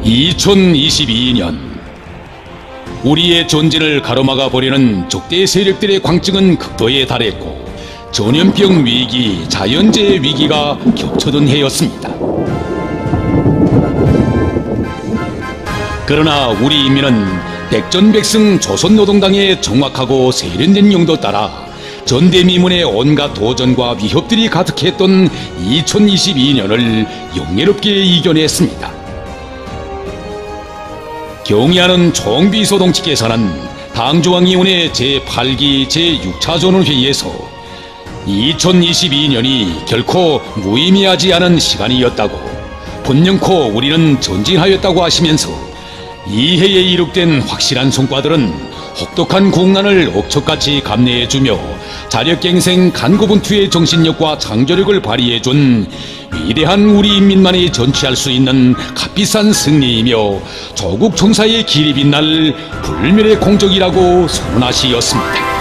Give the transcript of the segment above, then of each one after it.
2022년 우리의 존재를 가로막아 버리는 적대 세력들의 광증은 극도에 달했고 전염병 위기, 자연재해 위기가 겹쳐든 해였습니다. 그러나 우리 인민은 백전백승 조선노동당의 정확하고 세련된 용도 따라 전대미문의 온갖 도전과 위협들이 가득했던 2022년을 영예롭게 이겨냈습니다. 경의하는 총비서동지께서는 당중앙위원회 제8기 제6차 전원회의에서 2022년이 결코 무의미하지 않은 시간이었다고, 분명코 우리는 전진하였다고 하시면서 이 해에 이룩된 확실한 성과들은 혹독한 국난을 억척같이 감내해주며 자력갱생 간고분투의 정신력과 창조력을 발휘해준 위대한 우리 인민만이 전취할 수 있는 값비싼 승리이며 조국 청사의 길이 빛날 불멸의 공적이라고 선언하시었습니다.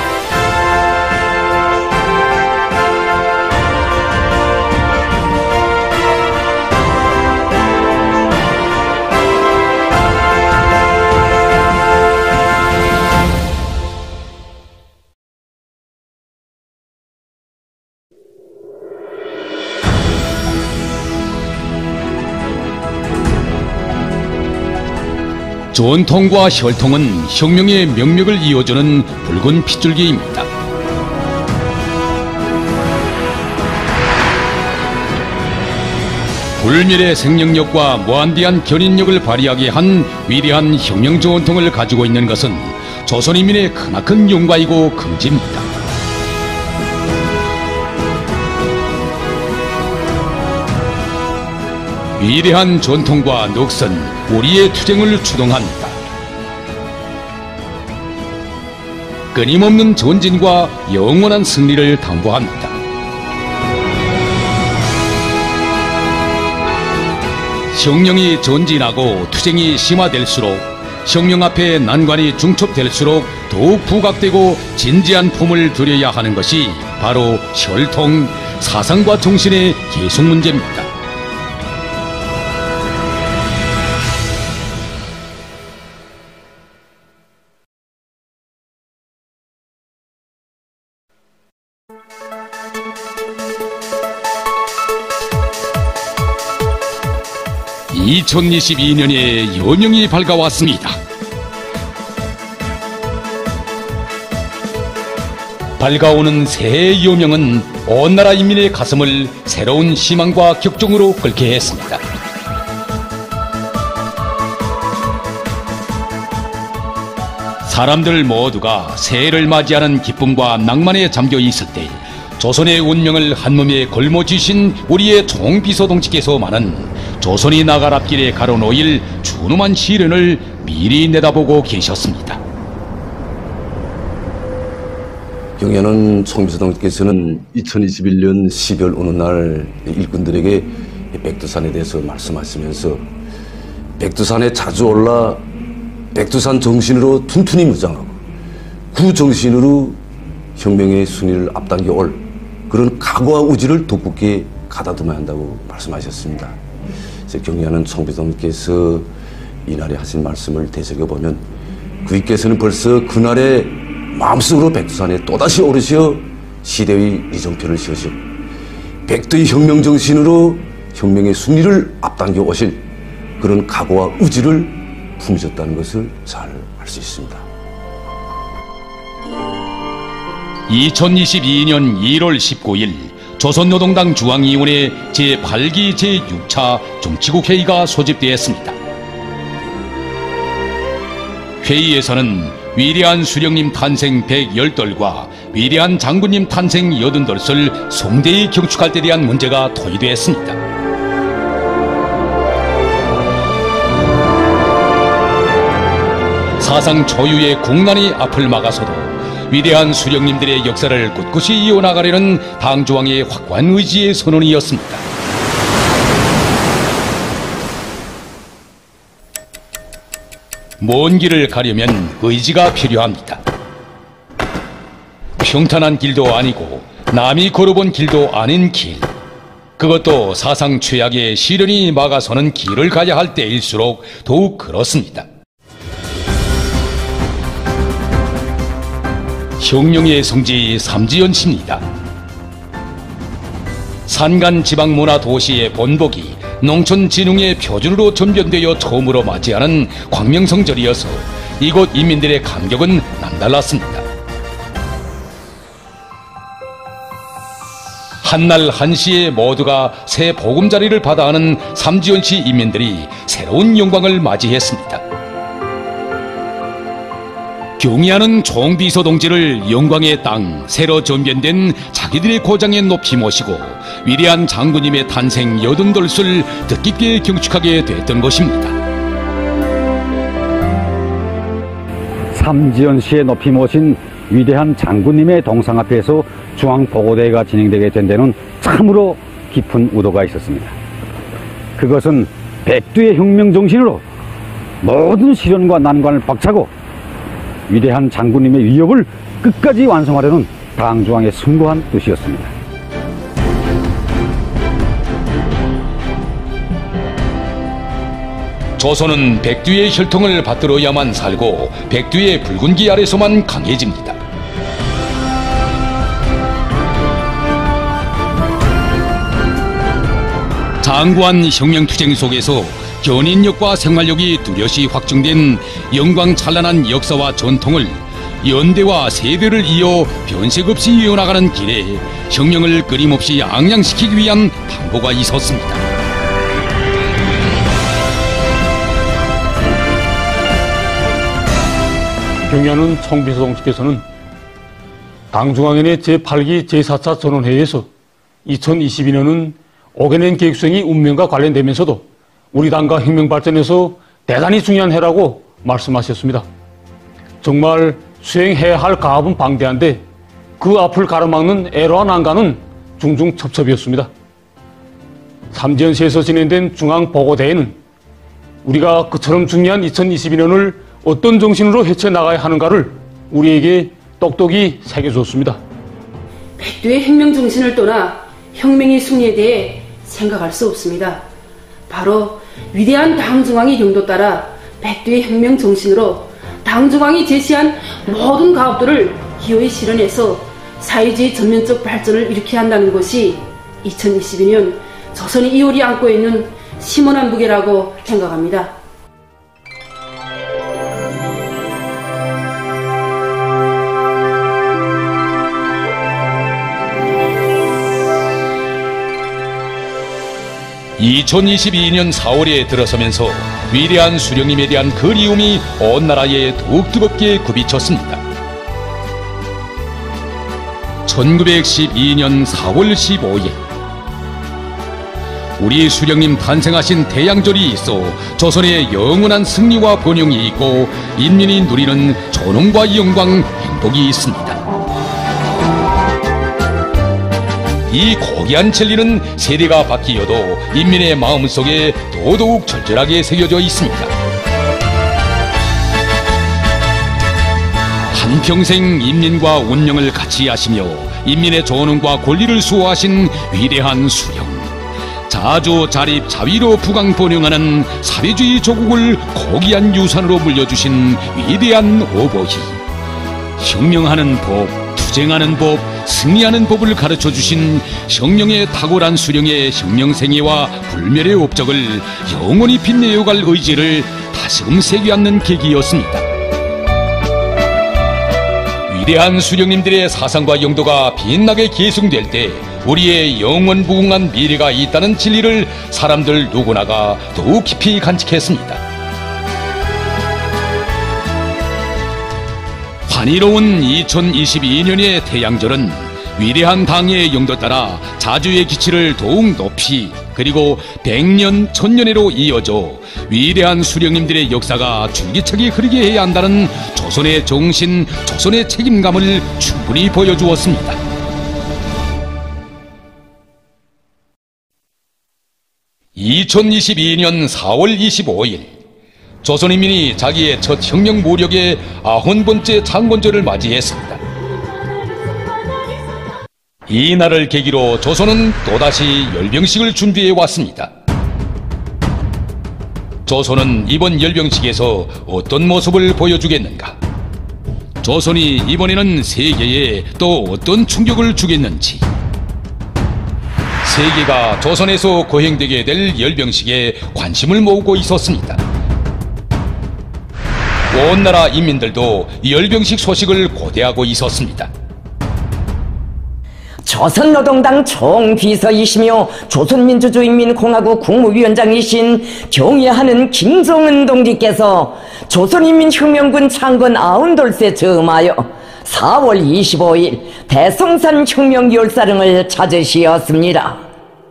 전통과 혈통은 혁명의 명맥을 이어주는 붉은 핏줄기입니다. 불멸의 생명력과 무한대한 견인력을 발휘하게 한 위대한 혁명 전통을 가지고 있는 것은 조선인민의 크나큰 영광이고 긍지입니다. 위대한 전통과 넋은 우리의 투쟁을 추동합니다. 끊임없는 전진과 영원한 승리를 당부합니다. 혁명이 전진하고 투쟁이 심화될수록 혁명 앞에 난관이 중첩될수록 더욱 부각되고 진지한 품을 들여야 하는 것이 바로 혈통, 사상과 정신의 계속 문제입니다. (2022년에) 여명이 밝아왔습니다. 밝아오는 새해의 여명은 온 나라 인민의 가슴을 새로운 희망과 격정으로 끓게 했습니다. 사람들 모두가 새해를 맞이하는 기쁨과 낭만에 잠겨 있을 때 조선의 운명을 한몸에 걸머쥐신 우리의 총비서동지께서만은 조선이 나갈 앞길에 가로놓일 준엄한 시련을 미리 내다보고 계셨습니다. 경의하는 총비서동지께서는 2021년 12월 어느 날 일꾼들에게 백두산에 대해서 말씀하시면서 백두산에 자주 올라 백두산 정신으로 튼튼히 무장하고 그 정신으로 혁명의 순위를 앞당겨 올 그런 각오와 의지를 돋붙게 가다듬어야 한다고 말씀하셨습니다. 경의하는 총비서님께서 이날에 하신 말씀을 되새겨보면 그이께서는 벌써 그날에 마음속으로 백두산에 또다시 오르셔 시대의 이정표를 씌우시고 백두의 혁명 정신으로 혁명의 순리를 앞당겨 오실 그런 각오와 의지를 품으셨다는 것을 잘 알 수 있습니다. 2022년 1월 19일 조선노동당 중앙위원회 제8기 제6차 정치국 회의가 소집되었습니다. 회의에서는 위대한 수령님 탄생 110돌과 위대한 장군님 탄생 80돌을 성대히 경축할 때 대한 문제가 토의되었습니다. 사상 초유의 국난이 앞을 막아서도 위대한 수령님들의 역사를 꿋꿋이 이어나가려는 당조왕의 확고한 의지의 선언이었습니다. 먼 길을 가려면 의지가 필요합니다. 평탄한 길도 아니고 남이 걸어본 길도 아닌 길. 그것도 사상 최악의 시련이 막아서는 길을 가야 할 때일수록 더욱 그렇습니다. 혁명의 성지 삼지연시입니다. 산간 지방문화 도시의 본보기, 농촌 진흥의 표준으로 전변되어 처음으로 맞이하는 광명성절이어서 이곳 인민들의 감격은 남달랐습니다. 한날 한시에 모두가 새 보금자리를 받아하는 삼지연시 인민들이 새로운 영광을 맞이했습니다. 경의하는 총비서 동지를 영광의 땅, 새로 전변된 자기들의 고장에 높이 모시고 위대한 장군님의 탄생 88술 뜻깊게 경축하게 됐던 것입니다. 삼지연시에 높이 모신 위대한 장군님의 동상 앞에서 중앙보고대회가 진행되게 된 데는 참으로 깊은 의도가 있었습니다. 그것은 백두의 혁명 정신으로 모든 시련과 난관을 박차고 위대한 장군님의 위협을 끝까지 완성하려는 당중앙의 숭고한 뜻이었습니다. 조선은 백두의 혈통을 받들어야만 살고 백두의 붉은기 아래서만 강해집니다. 장구한 혁명투쟁 속에서 견인력과 생활력이 뚜렷이 확증된 영광찬란한 역사와 전통을 연대와 세대를 이어 변색 없이 이어나가는 길에 혁명을 끊임없이 앙양시키기 위한 담보가 있었습니다. 경의하는 총비서 동지께서는 당중앙위원회 제8기 제4차 전원회의에서 2022년은 오게낸 계획수행이 운명과 관련되면서도 우리 당과 혁명 발전에서 대단히 중요한 해라고 말씀하셨습니다. 정말 수행해야 할 가업은 방대한데 그 앞을 가로막는 애로와 난관은 중중첩첩이었습니다. 삼지연시에서 진행된 중앙보고대회는 우리가 그처럼 중요한 2022년을 어떤 정신으로 헤쳐나가야 하는가를 우리에게 똑똑히 새겨주었습니다. 백두의 혁명 정신을 떠나 혁명의 승리에 대해 생각할 수 없습니다. 바로 위대한 당중앙의 경도 따라 백두의 혁명 정신으로 당중앙이 제시한 모든 가업들을 기호에 실현해서 사회주의 전면적 발전을 일으켜야 한다는 것이 2022년 조선의 이효리 안고 있는 심원한 무게라고 생각합니다. (2022년 4월에) 들어서면서 위대한 수령님에 대한 그리움이 온 나라에 더욱 뜨겁게 굽이쳤습니다. 1912년 4월 15일 우리 수령님 탄생하신 태양절이 있어 조선의 영원한 승리와 번영이 있고 인민이 누리는 존엄과 영광, 행복이 있습니다. 이 고귀한 진리는 세대가 바뀌어도 인민의 마음속에 더더욱 절절하게 새겨져 있습니다. 한평생 인민과 운명을 같이 하시며 인민의 존엄과 권리를 수호하신 위대한 수령, 자주 자립 자위로 부강 번영하는 사회주의 조국을 고귀한 유산으로 물려주신 위대한 어버이, 혁명하는 법, 투쟁하는 법, 승리하는 법을 가르쳐주신 혁명의 탁월한 수령의 혁명생애와 불멸의 업적을 영원히 빛내어갈 의지를 다시금 새겨안는 계기였습니다. 위대한 수령님들의 사상과 영도가 빛나게 계승될 때 우리의 영원무궁한 미래가 있다는 진리를 사람들 누구나가 더욱 깊이 간직했습니다. 환희로운 2022년의 태양절은 위대한 당의 영도 따라 자주의 기치를 더욱 높이 그리고 100년, 1000년에로 이어져 위대한 수령님들의 역사가 줄기차게 흐르게 해야 한다는 조선의 정신, 조선의 책임감을 충분히 보여주었습니다. (2022년 4월 25일) 조선인민이 자기의 첫 혁명 무력의 90번째 창건절을 맞이했습니다. 이 날을 계기로 조선은 또다시 열병식을 준비해 왔습니다. 조선은 이번 열병식에서 어떤 모습을 보여주겠는가? 조선이 이번에는 세계에 또 어떤 충격을 주겠는지. 세계가 조선에서 거행되게 될 열병식에 관심을 모으고 있었습니다. 온 나라 인민들도 열병식 소식을 고대하고 있었습니다. 조선노동당 총비서이시며 조선민주주의인민공화국 국무위원장이신 경애하는 김정은 동지께서 조선인민혁명군 창건 92돌세 즈음하여 4월 25일 대성산 혁명열사릉을 찾으시었습니다.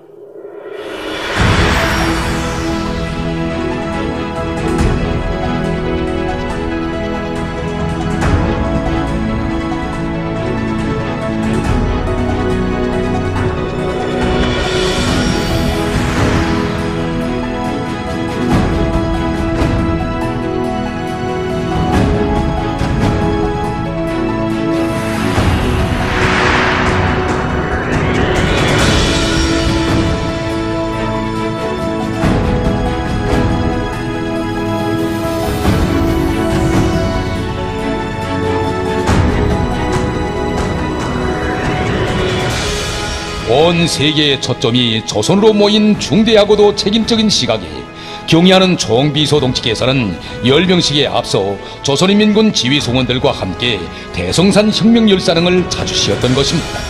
온 세계의 초점이 조선으로 모인 중대하고도 책임적인 시각에 경의하는 총비서동지께서는 열병식에 앞서 조선인민군 지휘송원들과 함께 대성산 혁명열사릉을 찾으시었던 것입니다.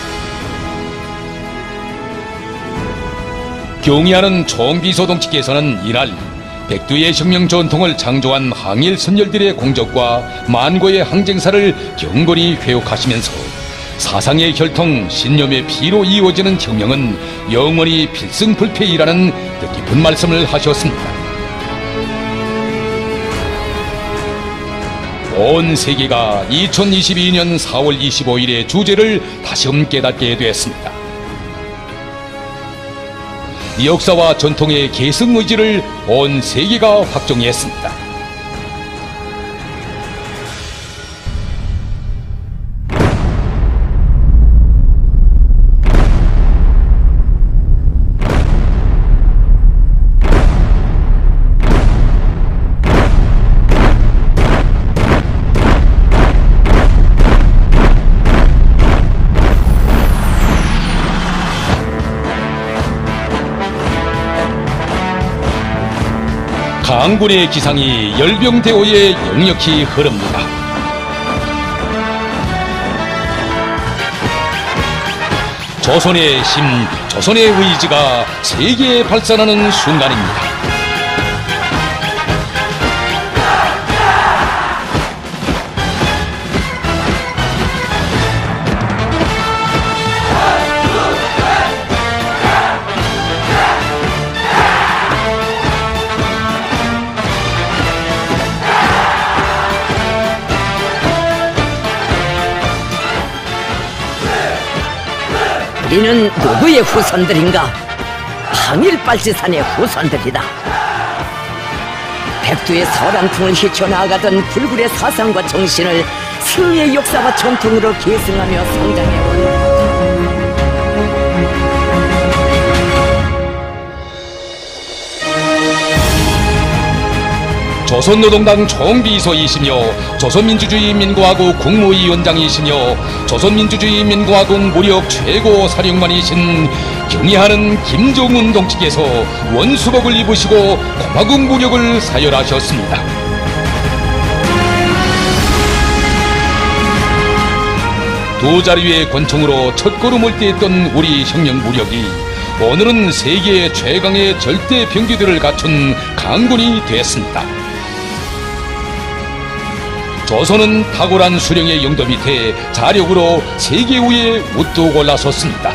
경의하는 총비서동지께서는 이날 백두의 혁명 전통을 창조한 항일 선열들의 공적과 만고의 항쟁사를 경건히 회옥하시면서 사상의 혈통, 신념의 피로 이루어지는 혁명은 영원히 필승불패이라는 뜻깊은 말씀을 하셨습니다. 온 세계가 2022년 4월 25일의 주제를 다시금 깨닫게 되었습니다. 역사와 전통의 계승 의지를 온 세계가 확정했습니다. 강군의 기상이 열병대오에 역력히 흐릅니다. 조선의 힘, 조선의 의지가 세계에 발산하는 순간입니다. 우리는 누구의 후손들인가? 항일발지산의 후손들이다. 백두의 서란풍을 헤쳐나가던 불굴의 사상과 정신을 승리의 역사와 전통으로 계승하며 성장해온 조선노동당 총비서이시며 조선민주주의인민공화국 국무위원장이시며 조선민주주의인민공화국 무력 최고 사령관이신 경의하는 김정은 동지께서 원수복을 입으시고 공화국 무력을 사열하셨습니다. 두 자리의 권총으로 첫걸음을 떼었던 우리 혁명 무력이 오늘은 세계 최강의 절대 병기들을 갖춘 강군이 되었습니다. 조선은 탁월한 수령의 영도 밑에 자력으로 세계 위에 우뚝 올라섰습니다.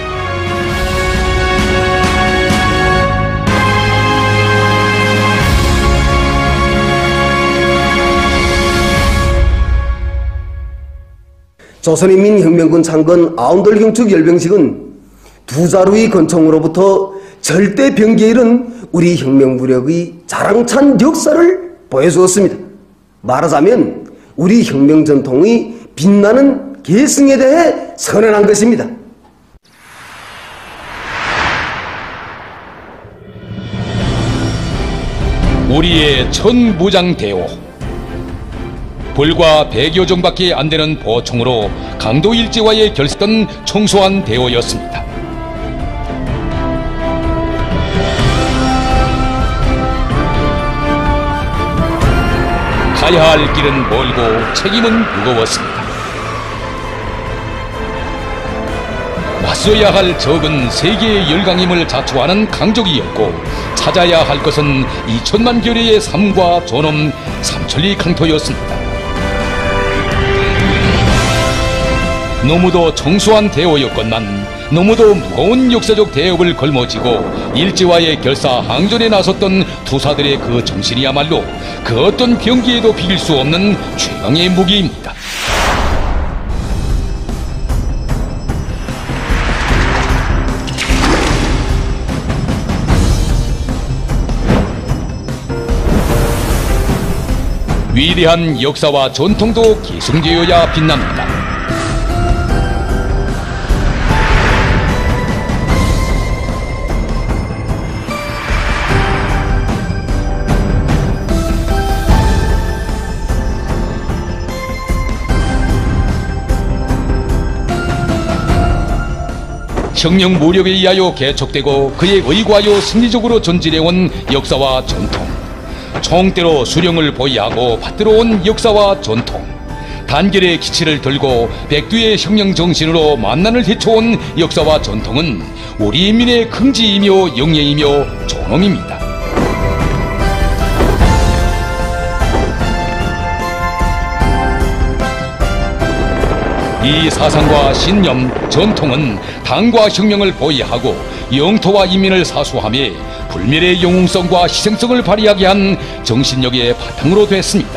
조선인민혁명군 창건 아흔돌 경축 열병식은 두 자루의 권총으로부터 절대 병기에 이른 우리 혁명 무력의 자랑찬 역사를 보여주었습니다. 말하자면 우리 혁명 전통의 빛나는 계승에 대해 선언한 것입니다. 우리의 천무장대오. 불과 100여 정밖에 안 되는 보총으로 강도 일제와의 결승던 청소한 대오였습니다. 가야 할 길은 멀고 책임은 무거웠습니다. 맞서야 할 적은 세계의 열강임을 자초하는 강적이었고 찾아야 할 것은 2천만 결의의 삶과 존엄 삼천리 강토였습니다. 너무도 청소한 대오였건만 너무도 무거운 역사적 대업을 걸머쥐고 일제와의 결사 항전에 나섰던 투사들의 그 정신이야말로 그 어떤 병기에도 비길 수 없는 최강의 무기입니다. 위대한 역사와 전통도 계승되어야 빛납니다. 혁명 무력에 의하여 개척되고 그에 의거하여 승리적으로 전진해온 역사와 전통, 총대로 수령을 보위하고 받들어온 역사와 전통, 단결의 기치를 들고 백두의 혁명 정신으로 만난을 헤쳐온 역사와 전통은 우리 인민의 긍지이며 영예이며 존엄입니다. 이 사상과 신념, 전통은 당과 혁명을 보위하고 영토와 인민을 사수하며 불멸의 영웅성과 희생성을 발휘하게 한 정신력의 바탕으로 됐습니다.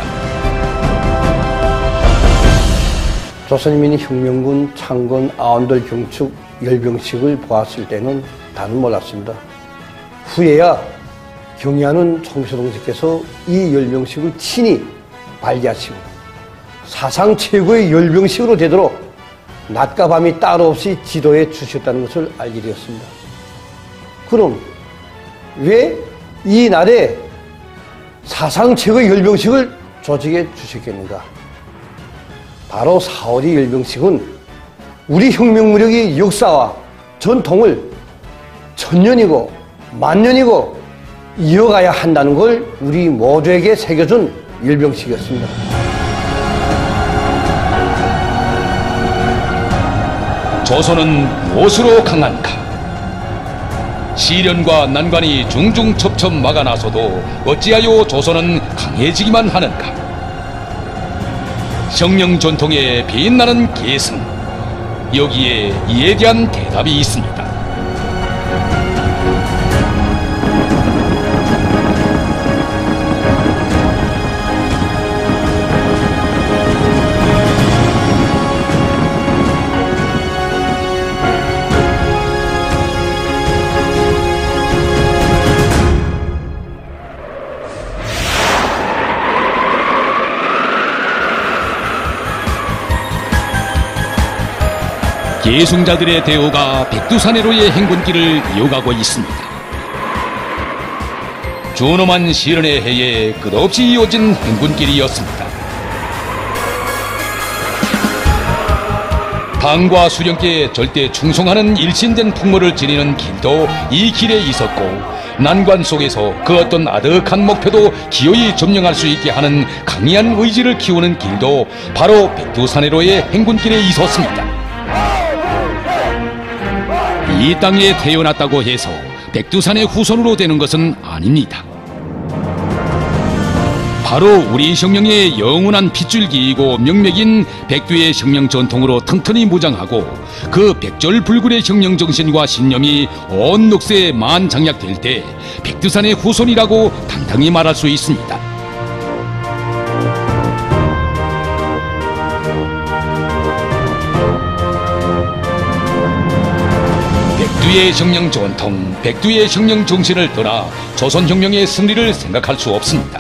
조선인민혁명군 창건 아흔돌 경축 열병식을 보았을 때는 다는 몰랐습니다. 후에야 경의하는 총비서동지께서 이 열병식을 친히 발기하시고 사상 최고의 열병식으로 되도록 낮과 밤이 따로 없이 지도해 주셨다는 것을 알게 되었습니다. 그럼 왜 이 날에 사상 최고의 열병식을 조직해 주셨겠는가? 바로 4.5리 열병식은 우리 혁명무력의 역사와 전통을 천년이고 만년이고 이어가야 한다는 걸 우리 모두에게 새겨준 열병식이었습니다. 조선은 무엇으로 강한가? 시련과 난관이 중중 첩첩 막아나서도 어찌하여 조선은 강해지기만 하는가? 혁명 전통의 빛나는 계승, 여기에 이에 대한 대답이 있습니다. 계승자들의 대오가 백두산해로의 행군길을 이어가고 있습니다. 준엄한 시련의 해에 끝없이 이어진 행군길이었습니다. 당과 수령께 절대 충성하는 일신된 풍모를 지니는 길도 이 길에 있었고, 난관 속에서 그 어떤 아득한 목표도 기어이 점령할 수 있게 하는 강인한 의지를 키우는 길도 바로 백두산해로의 행군길에 있었습니다. 이 땅에 태어났다고 해서 백두산의 후손으로 되는 것은 아닙니다. 바로 우리 혁명의 영원한 핏줄기이고 명맥인 백두의 혁명 전통으로 튼튼히 무장하고 그 백절불굴의 혁명 정신과 신념이 온 녹세에 만장약될 때 백두산의 후손이라고 당당히 말할 수 있습니다. 백두의 혁명 전통, 백두의 혁명 정신을 떠나 조선혁명의 승리를 생각할 수 없습니다.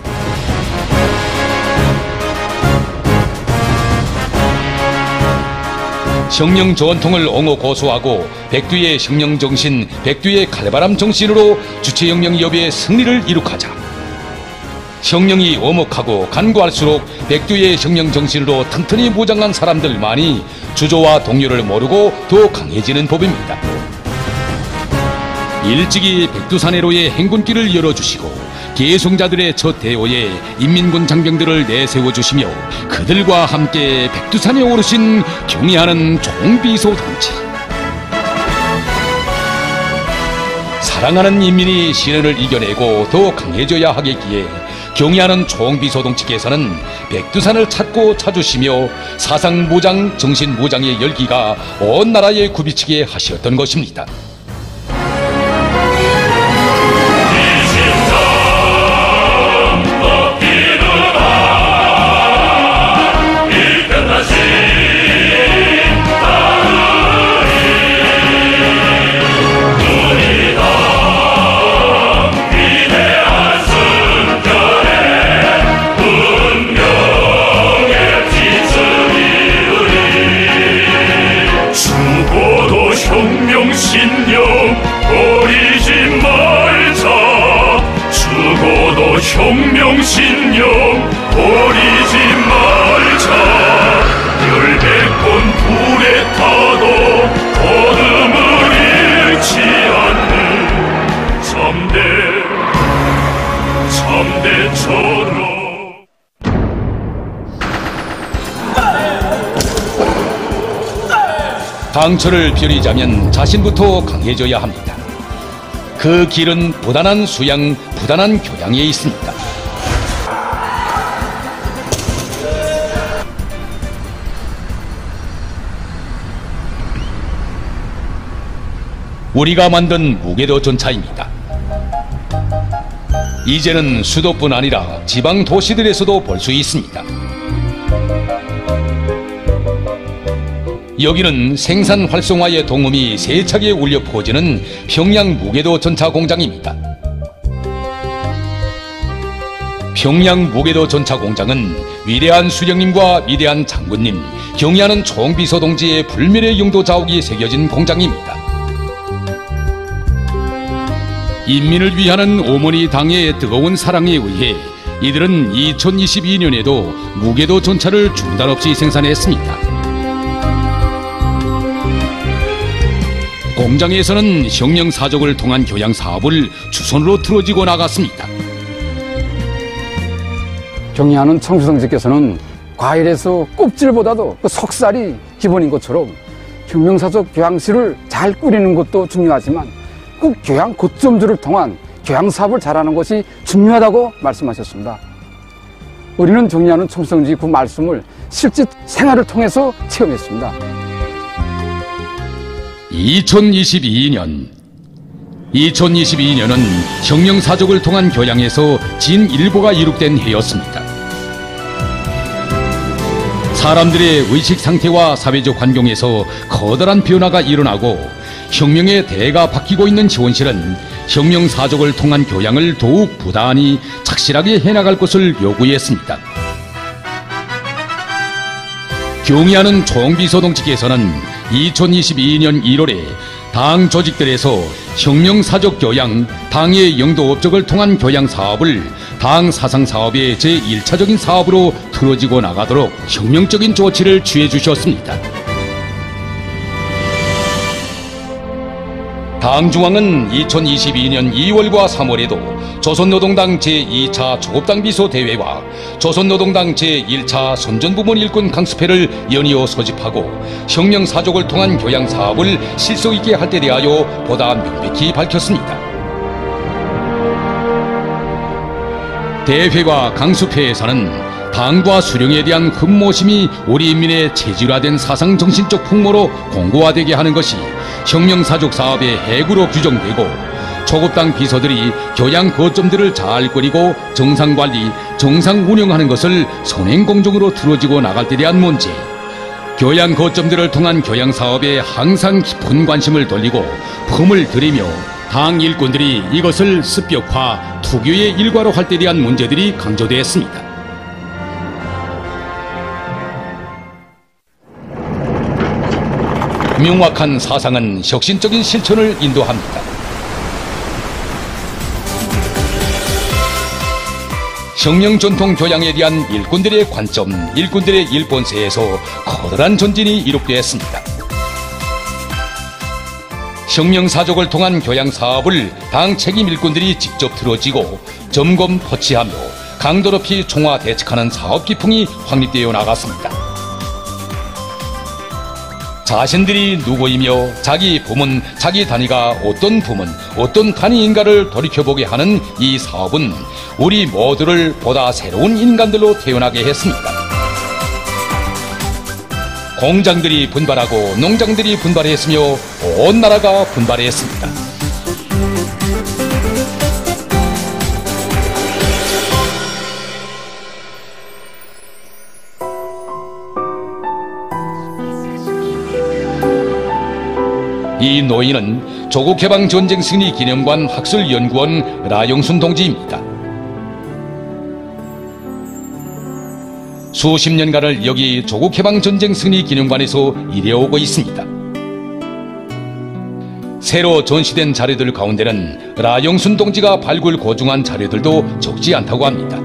혁명 전통을 옹호 고수하고 백두의 혁명 정신, 백두의 칼바람 정신으로 주체혁명 여비의 승리를 이룩하자. 형령이 오목하고 간구할수록 백두의 형령 정신으로 튼튼히 무장한 사람들만이 주조와 동료를 모르고 더 강해지는 법입니다. 일찍이 백두산해로의 행군길을 열어주시고 계승자들의 첫 대오에 인민군 장병들을 내세워주시며 그들과 함께 백두산에 오르신 경의하는 종비소 동지. 사랑하는 인민이 시련을 이겨내고 더 강해져야 하겠기에 경의하는 종비소 동지께서는 백두산을 찾고 찾으시며 사상무장, 정신무장의 열기가 온 나라에 굽이치게 하셨던 것입니다. 혁명신념 버리지 말자. 100번 불에 타도 어둠을 잃지 않는 참대처럼. 강철을 펴리자면 자신부터 강해져야 합니다. 그 길은 부단한 수양, 부단한 교양에 있습니다. 우리가 만든 무게도 전차입니다. 이제는 수도뿐 아니라 지방 도시들에서도 볼 수 있습니다. 여기는 생산 활성화의 동음이 세차게 울려 퍼지는 평양 무게도 전차 공장입니다. 평양 무게도 전차 공장은 위대한 수령님과 위대한 장군님, 경의하는 총비서 동지의 불멸의 영도 자욱이 새겨진 공장입니다. 인민을 위하는 어머니 당의 뜨거운 사랑에 의해 이들은 2022년에도 무게도 전차를 중단 없이 생산했습니다. 공장에서는 혁명사족을 통한 교양 사업을 주선으로 틀어지고 나갔습니다. 경의하는 청주성지께서는 과일에서 껍질보다도 그 속살이 기본인 것처럼 혁명사족 교양실을 잘 꾸리는 것도 중요하지만 그 교양 고점들을 통한 교양 사업을 잘하는 것이 중요하다고 말씀하셨습니다. 우리는 경의하는 청주성지 그 말씀을 실제 생활을 통해서 체험했습니다. 2022년은 혁명사족을 통한 교양에서 진일보가 이룩된 해였습니다. 사람들의 의식 상태와 사회적 환경에서 커다란 변화가 일어나고 혁명의 대가 바뀌고 있는 시원실은 혁명사족을 통한 교양을 더욱 부단히 착실하게 해나갈 것을 요구했습니다. 경의하는 총비서 동지께서는 2022년 1월에 당 조직들에서 혁명사족 교양, 당의 영도 업적을 통한 교양 사업을 당 사상 사업의 제1차적인 사업으로 틀어지고 나가도록 혁명적인 조치를 취해 주셨습니다. 당중앙은 2022년 2월과 3월에도 조선노동당 제2차 조급당 비서 대회와 조선노동당 제1차 선전부문 일꾼 강습회를 연이어 소집하고 혁명사족을 통한 교양 사업을 실속 있게 할 데 대하여 보다 명백히 밝혔습니다. 대회와 강습회에서는 당과 수령에 대한 흠모심이 우리 인민의 체질화된 사상정신적 풍모로 공고화되게 하는 것이 혁명사족 사업의 해구로 규정되고 초급당 비서들이 교양 거점들을 잘 꾸리고 정상관리, 정상운영하는 것을 선행공정으로 틀어지고 나갈 때 대한 문제, 교양 거점들을 통한 교양 사업에 항상 깊은 관심을 돌리고 품을 들이며 당 일꾼들이 이것을 습격화, 투교의 일과로 할 때 대한 문제들이 강조되었습니다. 명확한 사상은 혁신적인 실천을 인도합니다. 혁명 전통 교양에 대한 일꾼들의 관점, 일꾼들의 일본세에서 커다란 전진이 이룩되었습니다. 혁명사족을 통한 교양 사업을 당 책임 일꾼들이 직접 들어지고 점검 터치하며 강도 높이 총화 대책하는 사업 기풍이 확립되어 나갔습니다. 자신들이 누구이며 자기 부문, 자기 단위가 어떤 부문, 어떤 단위인가를 돌이켜보게 하는 이 사업은 우리 모두를 보다 새로운 인간들로 태어나게 했습니다. 공장들이 분발하고 농장들이 분발했으며 온 나라가 분발했습니다. 이 노인은 조국해방전쟁 승리 기념관 학술연구원 라영순 동지입니다. 수십 년간을 여기 조국해방전쟁 승리 기념관에서 일해오고 있습니다. 새로 전시된 자료들 가운데는 라영순 동지가 발굴 고증한 자료들도 적지 않다고 합니다.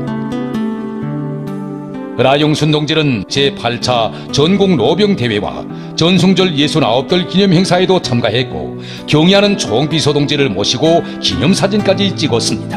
라영순 동지는 제8차 전국 노병대회와 전승절 69돌 기념행사에도 참가했고 경의하는 총비서 동지를 모시고 기념사진까지 찍었습니다.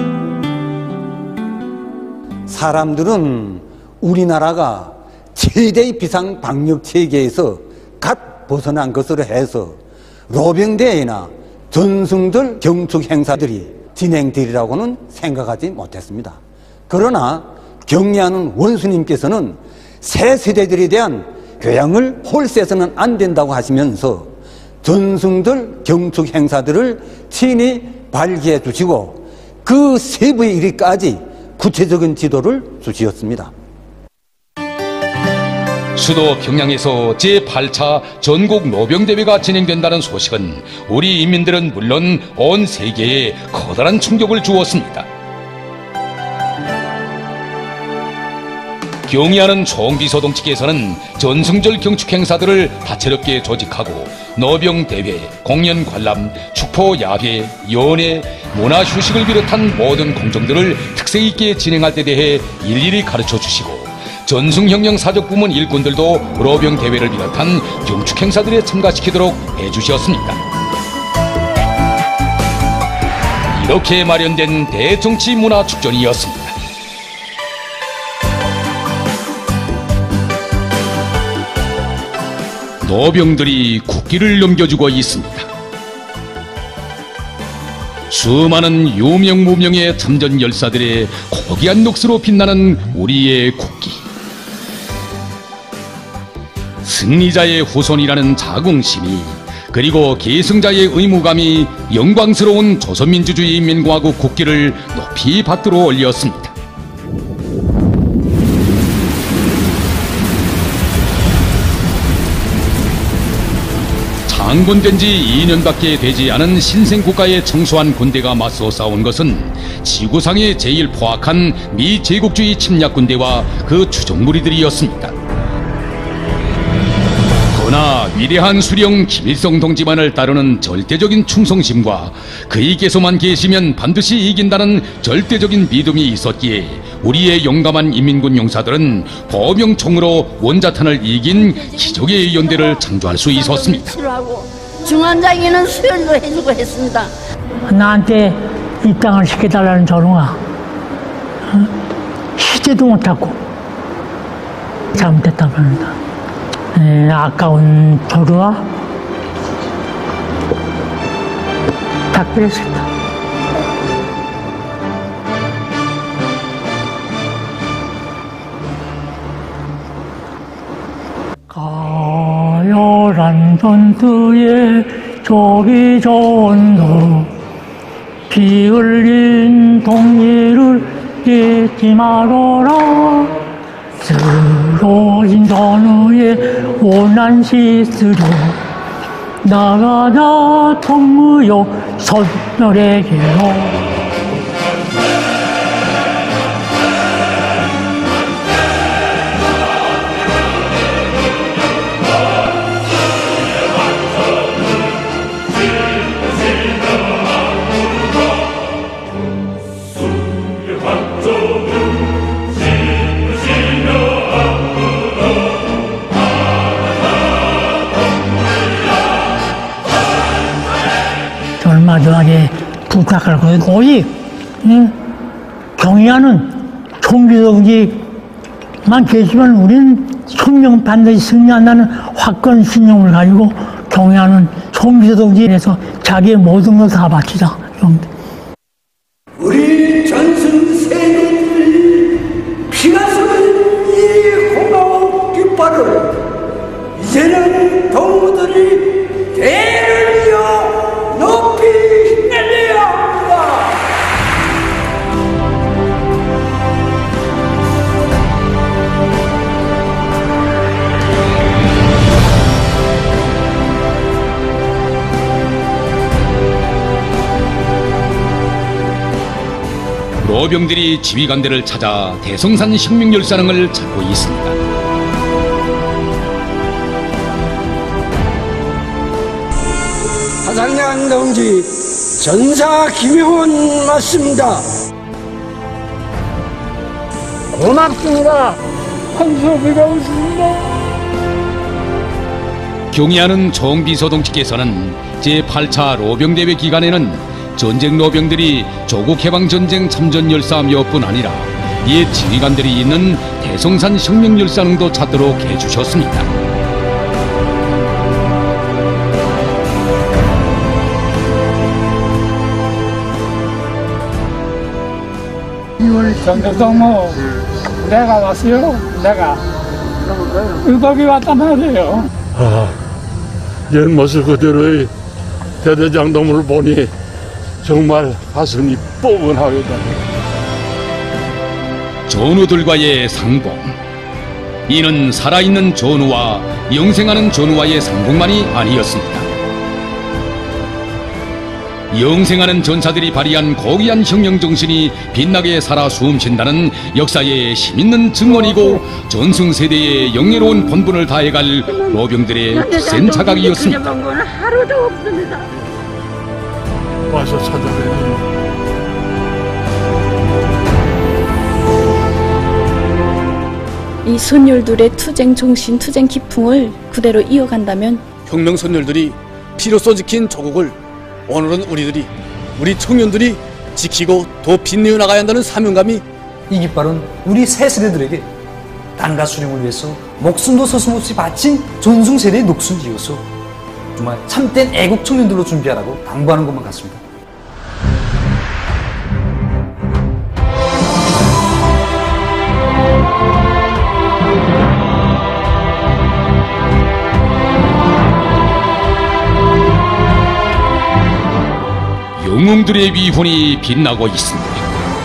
사람들은 우리나라가 최대의 비상방역체계에서 갓 벗어난 것으로 해서 노병대회나 전승절 경축행사들이 진행되리라고는 생각하지 못했습니다. 그러나 경의하는 원수님께서는 새 세대들에 대한 교양을 홀세서는 안 된다고 하시면서 전승절 경축 행사들을 친히 발기해 주시고 그 세부에 이르기까지 구체적인 지도를 주시었습니다. 수도 평양에서 제8차 전국 노병대회가 진행된다는 소식은 우리 인민들은 물론 온 세계에 커다란 충격을 주었습니다. 경의하는 총비서 동지께서는 전승절 경축 행사들을 다채롭게 조직하고 노병대회, 공연관람, 축포야회, 연회, 문화휴식을 비롯한 모든 공정들을 특색 있게 진행할 데 대해 일일이 가르쳐 주시고 전승혁명 사적부문 일꾼들도 노병대회를 비롯한 경축 행사들에 참가시키도록 해주셨습니다. 이렇게 마련된 대정치 문화 축전이었습니다. 노병들이 국기를 넘겨주고 있습니다. 수많은 유명 무명의 참전 열사들의 고귀한 녹수로 빛나는 우리의 국기. 승리자의 후손이라는 자긍심이 그리고 계승자의 의무감이 영광스러운 조선민주주의 인민공화국 국기를 높이 받들어 올렸습니다. 창군된 지 2년밖에 되지 않은 신생국가의 청소한 군대가 맞서 싸운 것은 지구상에 제일 포악한 미제국주의 침략군대와 그 추종무리들이었습니다. 그러나 위대한 수령 김일성 동지만을 따르는 절대적인 충성심과 그에게서만 계시면 반드시 이긴다는 절대적인 믿음이 있었기에 우리의 용감한 인민군 용사들은 보명총으로 원자탄을 이긴 기적의 연대를 창조할 수 있었습니다. 중환장에는 수련도 해주고 했습니다. 나한테 입당을 시켜달라는 전우가 시제도 못하고 잘못했다고 합니다. 아까운 도루와 탁별했습니다. 가열한 전투에 족이 좋은도 피 흘린 동리를 잊지 말아라. 쓰러진 전우의 원한 시스로 나가자 통무요 선멸에게로. 수의 한정을 부탁할 거예요. 오직 경의하는 총비서동지만 계시면 우리는 혁명 반드시 승리한다는 확건 신념을 가지고 경의하는 총비서동지에서 자기의 모든 걸 다 바치자. 우리 전승세대들이 피가 쏟은 이 고마운 깃발을 이제는 동무들이 대를 이어 높이 휘날려야 합니다. 노병들이 지휘관대를 찾아 대성산 혁명열사릉을 찾고 있습니다. 사장장 동지, 전사 김용원 맞습니다. 고맙습니다. 한소비가 없습니다. 경의하는 총비서동지께서는 제8차 로병대회 기간에는 전쟁 노병들이 조국해방전쟁 참전열사 몇 분 아니라 옛 지휘관들이 있는 대성산 혁명열사릉도 찾도록 해주셨습니다. 정대동무 내가 왔어요. 내가 의복이 왔단 말이에요. 옛 모습 그대로의 대대장동을 보니 정말 가슴이 뻐근하겠다. 전우들과의 상봉. 이는 살아있는 전우와 영생하는 전우와의 상봉만이 아니었습니다. 영생하는 전사들이 발휘한 고귀한 혁명정신이 빛나게 살아 숨쉰다는 역사의 힘있는 증언이고 전승세대의 영예로운 본분을 다해갈 로병들의 센 자각이었습니다. 하루도 없습니다. 와서 찾아뵈는 이 선열들의 투쟁 정신, 투쟁 기풍을 그대로 이어간다면 혁명 선열들이 피로써 지킨 조국을 오늘은 우리 청년들이 지키고 더 빛내어 나가야 한다는 사명감이 이 깃발은 우리 새 세대들에게 땅과 수령을 위해서 목숨도 서슴없이 바친 전승세대의 녹순지여서 정말 참된 애국 청년들로 준비하라고 당부하는 것만 같습니다. 영웅들의 위훈이 빛나고 있습니다.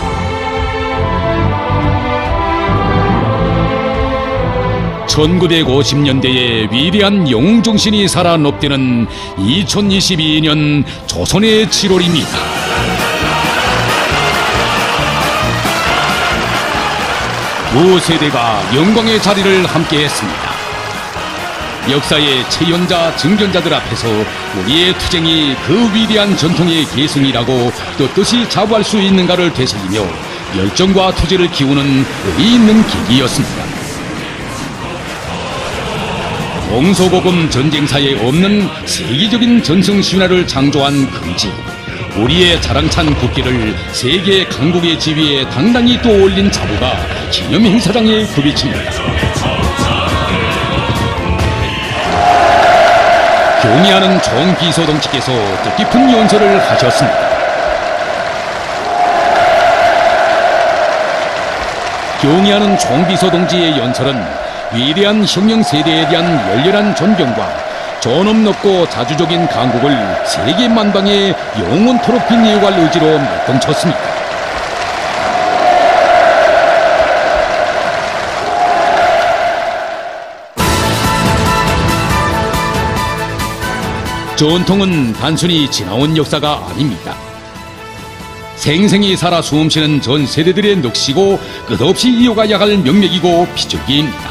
(1950년대에) 위대한 영웅정신이 살아 높되는 2022년 조선의 7월입니다. 두 세대가 영광의 자리를 함께했습니다. 역사의 체연자, 증견자들 앞에서 우리의 투쟁이 그 위대한 전통의 계승이라고 떳떳이 자부할 수 있는가를 되새기며 열정과 투지를 키우는 의미 있는 계기였습니다. 동서고금 전쟁사에 없는 세계적인 전승신화를 창조한 금지, 우리의 자랑찬 국기를 세계 강국의 지위에 당당히 떠올린 자부가 기념행사장에 굽이칩니다. 경의하는 총비서동지께서 뜻깊은 연설을 하셨습니다. 경의하는 총비서동지의 연설은 위대한 혁명 세대에 대한 열렬한 존경과 존엄 높고 자주적인 강국을 세계 만방에 영원토록 빛내어갈 의지로 내통쳤습니다. 전통은 단순히 지나온 역사가 아닙니다. 생생히 살아 숨쉬는 전 세대들의 넋이고 끝없이 이어가야 할 명맥이고 피줄기입니다.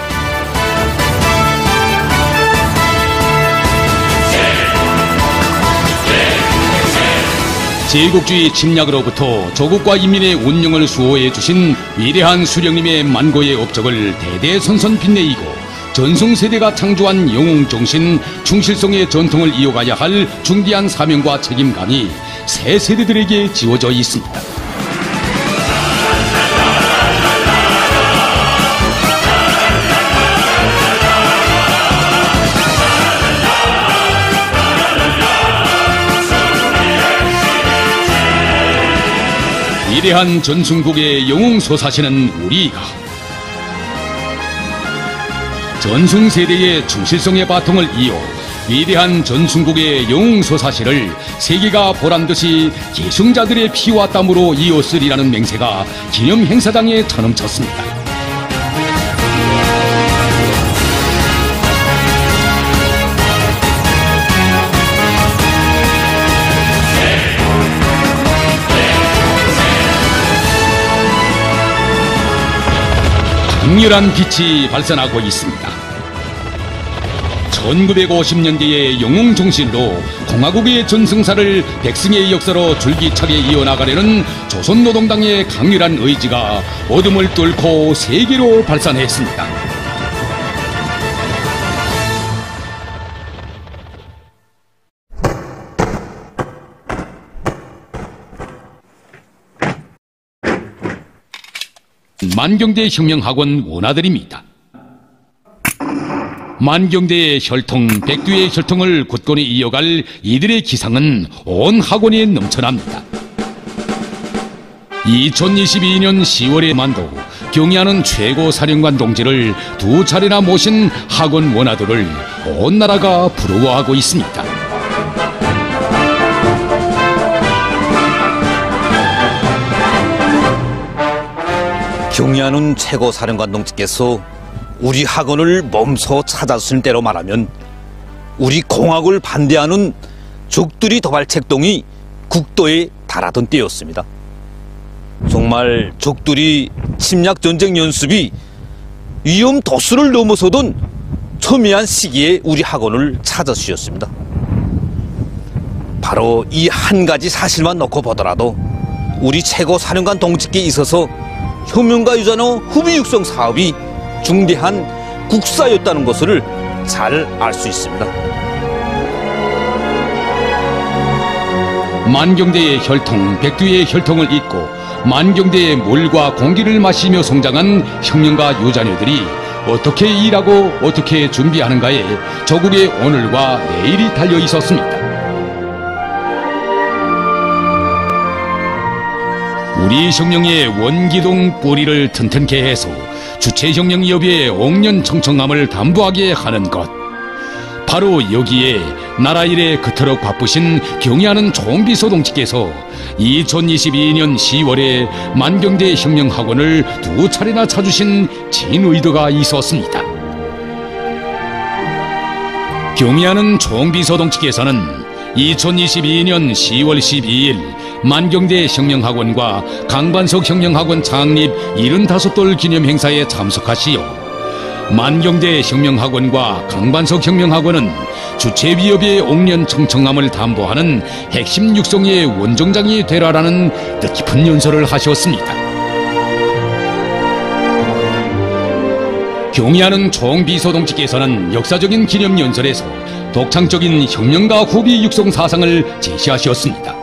제국주의 침략으로부터 조국과 인민의 운명을 수호해 주신 위대한 수령님의 만고의 업적을 대대선선 빛내이고 전승세대가 창조한 영웅정신, 충실성의 전통을 이어가야 할 중대한 사명과 책임감이 새 세대들에게 지워져 있습니다. 위대한 전순국의 영웅 솟아시는 우리가 전승세대의 충실성의 바통을 이어 위대한 전순국의 영웅 솟아시를 세계가 보란듯이 계승자들의 피와 땀으로 이었으리라는 맹세가 기념 행사장에 터넘쳤습니다. 강렬한 빛이 발산하고 있습니다. 1950년대의 영웅 정신으로 공화국의 전승사를 백승의 역사로 줄기차게 이어나가려는 조선노동당의 강렬한 의지가 어둠을 뚫고 세계로 발산했습니다. 만경대 혁명학원 원아들입니다. 만경대의 혈통, 백두의 혈통을 굳건히 이어갈 이들의 기상은 온 학원에 넘쳐납니다. 2022년 10월에 만도 경의하는 최고 사령관 동지를 2차례나 모신 학원 원아들을 온 나라가 부러워하고 있습니다. 경의하는 최고 사령관 동지께서 우리 학원을 몸소 찾아주신 때로 말하면 우리 공학을 반대하는 적들이 도발책동이 국도에 달하던 때였습니다. 정말 적들이 침략전쟁 연습이 위험 도수를 넘어서던 첨예한 시기에 우리 학원을 찾아주셨습니다. 바로 이 한 가지 사실만 놓고 보더라도 우리 최고 사령관 동지께 있어서 혁명가 유전의 후비 육성 사업이 중대한 국사였다는 것을 잘 알 수 있습니다. 만경대의 혈통, 백두의 혈통을 잇고 만경대의 물과 공기를 마시며 성장한 혁명가 유자녀들이 어떻게 일하고 어떻게 준비하는가에 조국의 오늘과 내일이 달려 있었습니다. 우리 혁명의 원기둥 뿌리를 튼튼케 해서 주체혁명 여비의 옥년청청함을 담보하게 하는 것, 바로 여기에 나라 일에 그토록 바쁘신 경의하는 총비서 동지께서 2022년 10월에 만경대 혁명학원을 2차례나 찾으신 진의도가 있었습니다. 경의하는 총비서 동지께서는 2022년 10월 12일 만경대 혁명학원과 강반석 혁명학원 창립 75돌 기념 행사에 참석하시어 만경대 혁명학원과 강반석 혁명학원은 주체위협의 옥년청청함을 담보하는 핵심 육성의 원정장이 되라라는 뜻깊은 연설을 하셨습니다. 경의하는 총비서 동지께서는 역사적인 기념 연설에서 독창적인 혁명가 후비 육성 사상을 제시하셨습니다.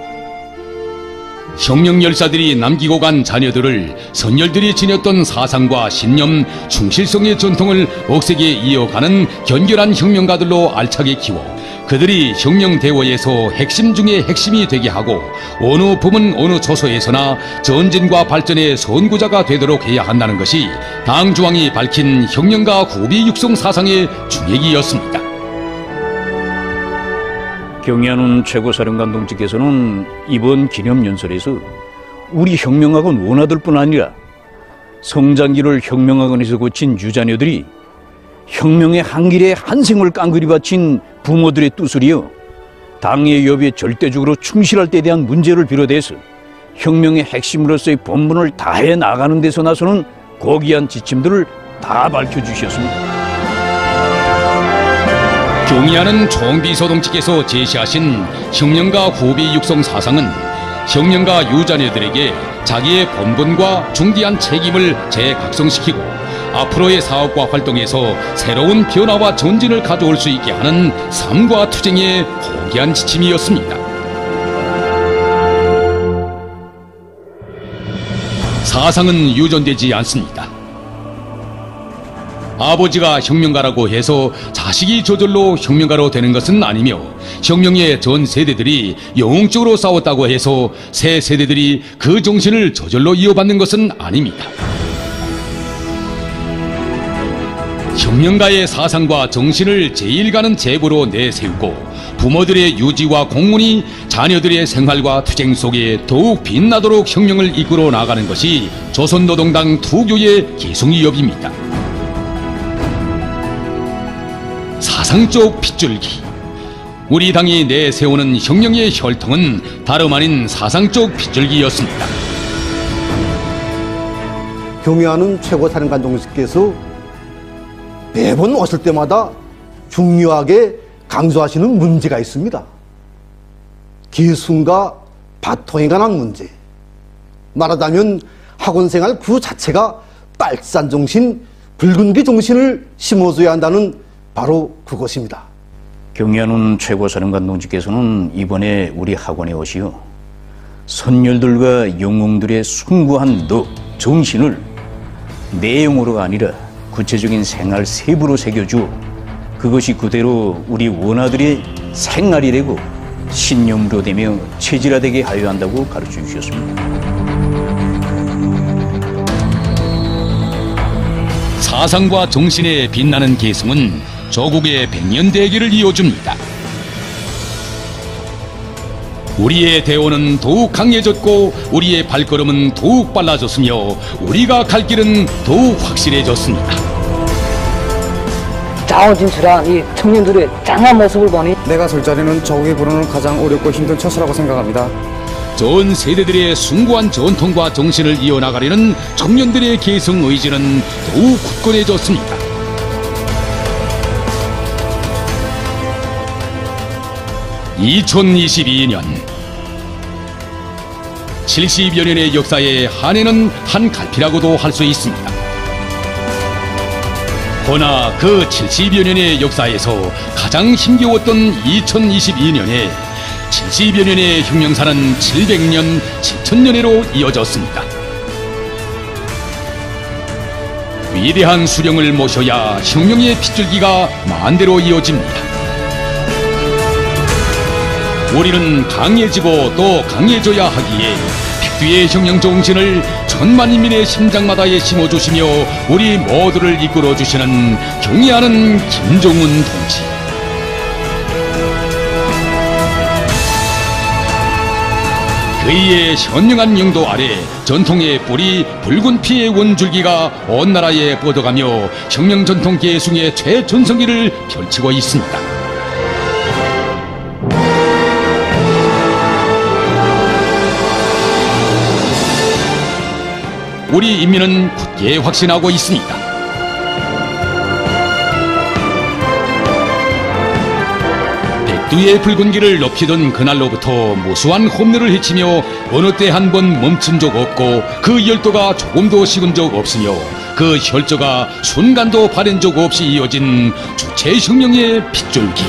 혁명 열사들이 남기고 간 자녀들을 선열들이 지녔던 사상과 신념, 충실성의 전통을 억세게 이어가는 견결한 혁명가들로 알차게 키워 그들이 혁명 대원에서 핵심 중의 핵심이 되게 하고 어느 부문 어느 초소에서나 전진과 발전의 선구자가 되도록 해야 한다는 것이 당 중앙이 밝힌 혁명가 후비 육성 사상의 중핵이었습니다. 경의하는 최고사령관 동지께서는 이번 기념연설에서 우리 혁명학원 원아들뿐 아니라 성장기를 혁명학원에서 거친 유자녀들이 혁명의 한 길에 한 생을 깡그리 바친 부모들의 뜻을 이어 당의 여비에 절대적으로 충실할 때에 대한 문제를 비롯해서 혁명의 핵심으로서의 본분을 다해 나가는 데서 나서는 고귀한 지침들을 다 밝혀주셨습니다. 경의하는 총비서 동지께서 제시하신 혁명가 후비 육성 사상은 혁명가 유자녀들에게 자기의 본분과 중대한 책임을 재각성시키고 앞으로의 사업과 활동에서 새로운 변화와 전진을 가져올 수 있게 하는 삶과 투쟁의 고귀한 지침이었습니다. 사상은 유전되지 않습니다. 아버지가 혁명가라고 해서 자식이 저절로 혁명가로 되는 것은 아니며, 혁명의 전 세대들이 영웅적으로 싸웠다고 해서 새 세대들이 그 정신을 저절로 이어받는 것은 아닙니다. 혁명가의 사상과 정신을 제1가는 제보로 내세우고 부모들의 유지와 공문이 자녀들의 생활과 투쟁 속에 더욱 빛나도록 혁명을 이끌어 나가는 것이 조선노동당 투교의 계승위협입니다. 사상적 핏줄기. 우리 당이 내세우는 혁명의 혈통은 다름 아닌 사상적 핏줄기였습니다. 경의하는 최고사령관 동지께서 매번 오실 때마다 중요하게 강조하시는 문제가 있습니다. 기순과 바통에 관한 문제. 말하자면 학원생활 그 자체가 빨산 정신, 붉은기 정신을 심어줘야 한다는 바로 그것입니다. 경의하는 최고사령관 동지께서는 이번에 우리 학원에 오시어 선열들과 영웅들의 숭고한 덕, 정신을 내용으로가 아니라 구체적인 생활 세부로 새겨주어 그것이 그대로 우리 원아들의 생활이 되고 신념으로 되며 체질화되게 하여야 한다고 가르쳐 주셨습니다. 사상과 정신에 빛나는 계승은 조국의 백년 대계를 이어줍니다. 우리의 대원은 더욱 강해졌고 우리의 발걸음은 더욱 빨라졌으며 우리가 갈 길은 더욱 확실해졌습니다. 자원진출한 이 청년들의 짱한 모습을 보니 내가 설 자리는 조국의 불운을 가장 어렵고 힘든 처소라고 생각합니다. 전 세대들의 숭고한 전통과 정신을 이어나가려는 청년들의 계승 의지는 더욱 굳건해졌습니다. (2022년) 70여 년의 역사에 한해는 한 갈피라고도 할 수 있습니다. 허나 그 70여 년의 역사에서 가장 힘겨웠던 2022년에 70여 년의 혁명사는 700년, 7천년회로 이어졌습니다. 위대한 수령을 모셔야 혁명의 핏줄기가 만대로 이어집니다. 우리는 강해지고 또 강해져야 하기에 백두의 혁명 정신을 천만 인민의 심장마다에 심어주시며 우리 모두를 이끌어주시는 경의하는 김정은 동지. 그의 현명한 영도 아래 전통의 뿌리 붉은 피의 원줄기가 온 나라에 뻗어가며 혁명 전통 계승의 최전성기를 펼치고 있습니다. 우리 인민은 굳게 확신하고 있습니다. 백두의 붉은 길을 높이던 그날로부터 무수한 홈런을 헤치며 어느 때 한 번 멈춘 적 없고 그 열도가 조금도 식은 적 없으며 그 혈저가 순간도 바랜 적 없이 이어진 주체혁명의 핏줄기.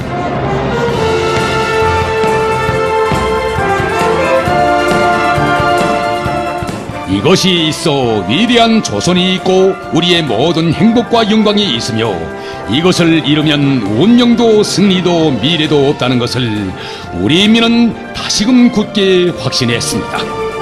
이것이 있어 위대한 조선이 있고 우리의 모든 행복과 영광이 있으며 이것을 이루면 운명도 승리도 미래도 없다는 것을 우리 인민은 다시금 굳게 확신했습니다.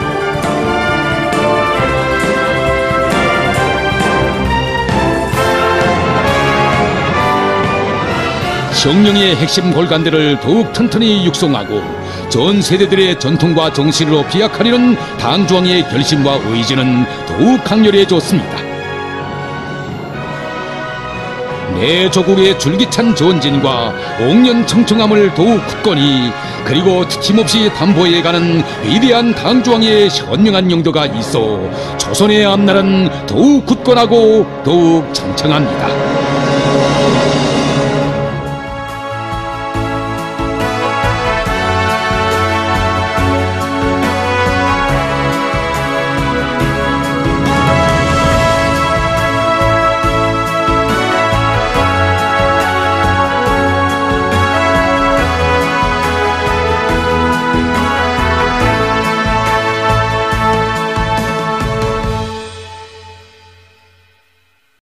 혁명의 핵심 골간들을 더욱 튼튼히 육성하고 전 세대들의 전통과 정신으로 비약하려는 당중앙의 결심과 의지는 더욱 강렬해졌습니다. 내 조국의 줄기찬 전진과 옥년청청함을 더욱 굳건히 그리고 트침없이 담보해가는 위대한 당중앙의 현명한 영도가 있어 조선의 앞날은 더욱 굳건하고 더욱 청청합니다.